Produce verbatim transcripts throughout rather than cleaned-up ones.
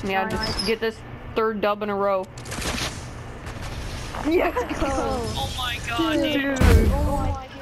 Trust me, I just get this third dub in a row. Yes. Let's go. Oh my god, Dude. dude. Dude. Oh my god.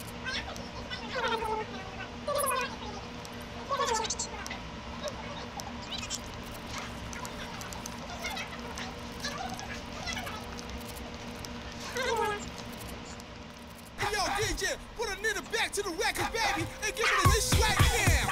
Hey, yo, D J, put a nigga back to the record, baby, and give me this right now.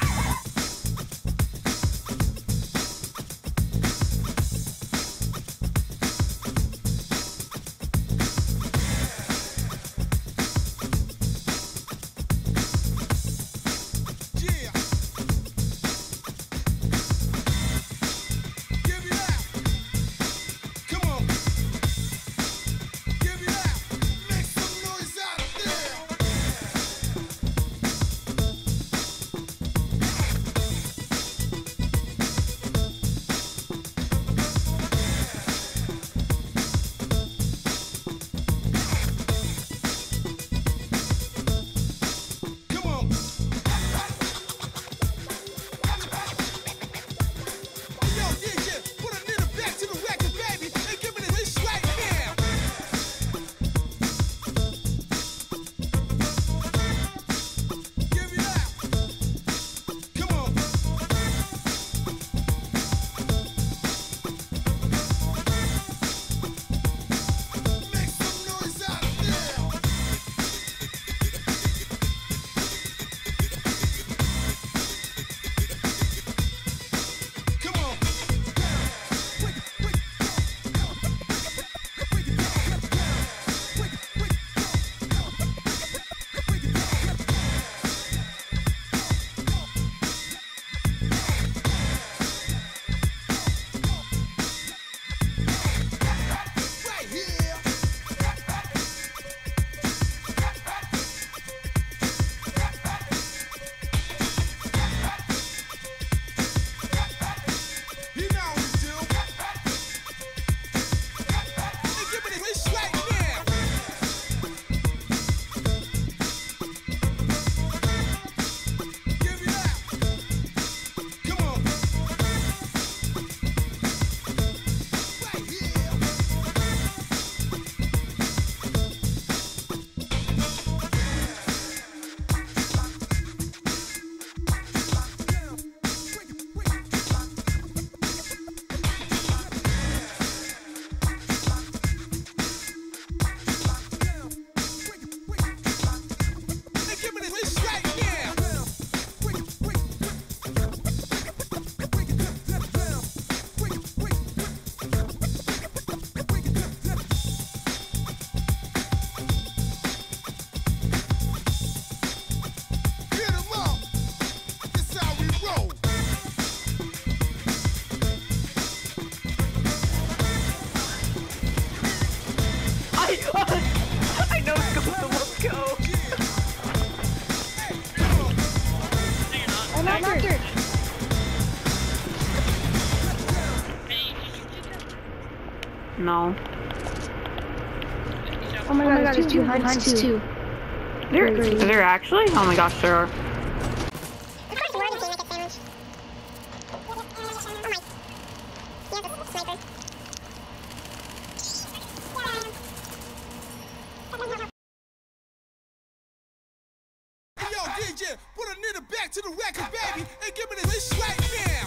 I know it's going to let's go. I'm after. No. Oh my god, there's two hunts too. There, is there actually? Oh my gosh, there are. D J, put a nigga back to the record, baby, and give me this right now.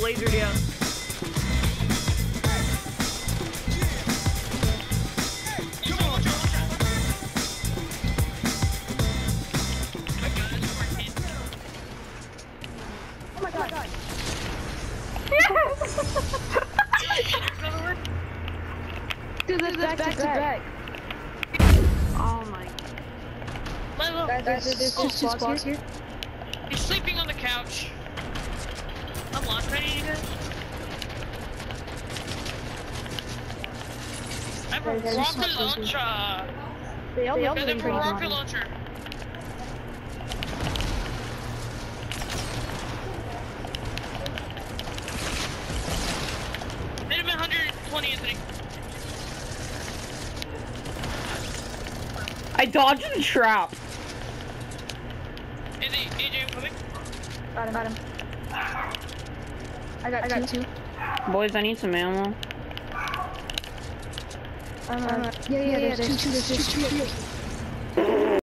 lasered you. Oh my god. Dude, that's back, back to back. Oh my. Milo, Guys, there's, there's oh, two spots here. he's sleeping on the couch. I'm launch ready, you guys. I have a Guys, there's rocket two launcher. They all I look have pretty a rocket good. launcher. Hit him at one twenty, Anthony. I dodged the trap. Anthony, A J, I'm coming. Got him, got him. I got, I got two. Boys, I need some ammo. Um, uh, yeah, yeah, yeah, there's two, there's two, two here.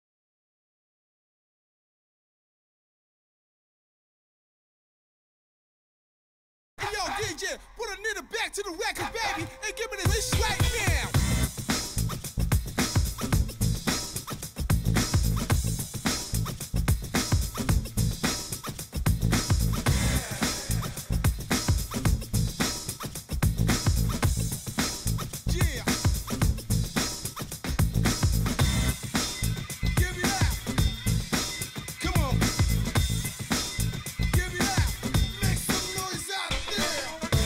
Hey, yo, D J, put a nigga back to the record, baby, and give me this right now. Yeah. Give me that. Come on. Give me that. Make some noise out there.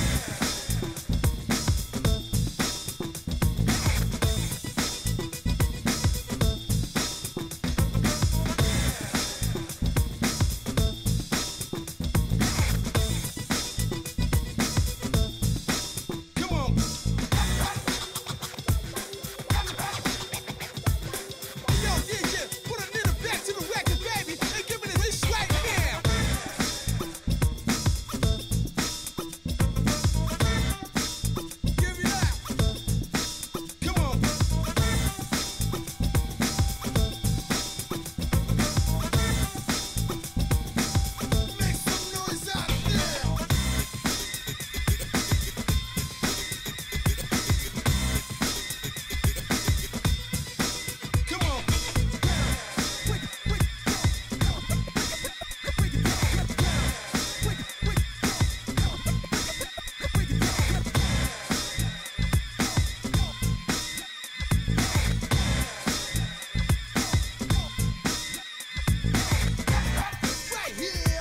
Come on. Yo, D J, put a nigga back to the record, baby, and give me this right now. Give me that. Come on. Make some noise out there. Come on. Right here.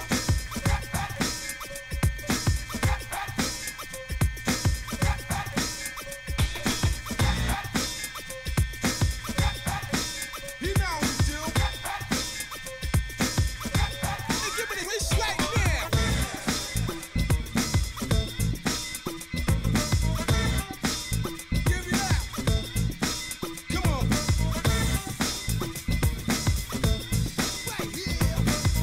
You know what to do. And give me this right now. Give me that. Come on. Right here.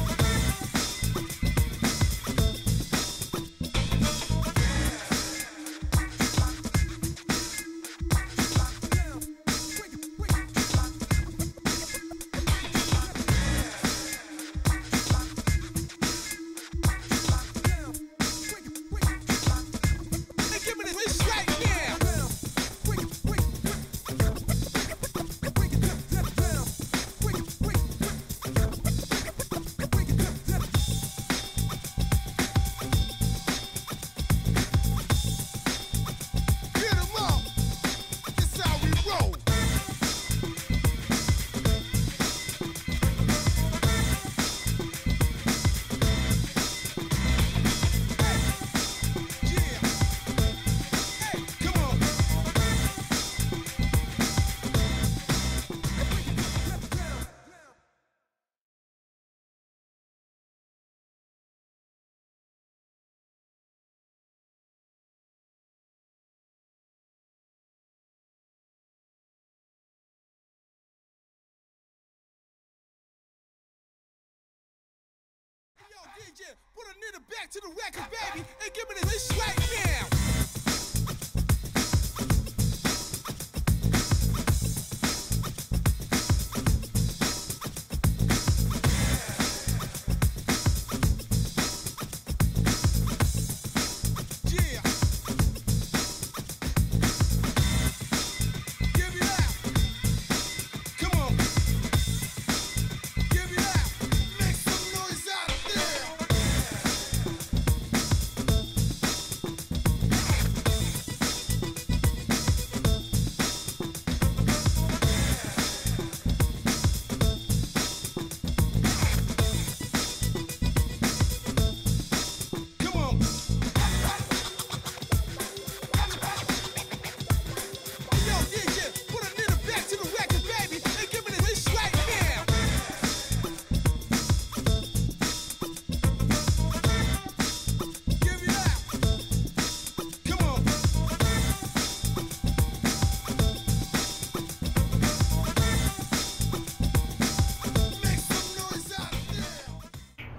And give me this right now. Hit 'em up. This how we roll. Yeah. Hey, come on. Yo, D J, put a nigga back to the record, baby, and give me this right now.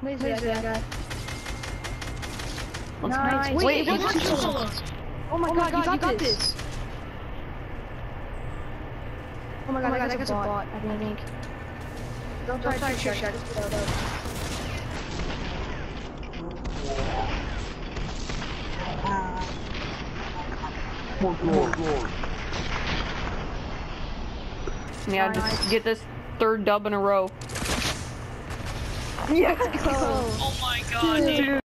Where's that guy? Let's Nice. Wait, Wait, wait, wait, Watch wait. yourself. Oh my god, you got this. Oh my god, I think it's a bot, I think. Don't try to shoot shot. Yeah, Nice. just get this third dub in a row. Yeah, Oh my god, dude.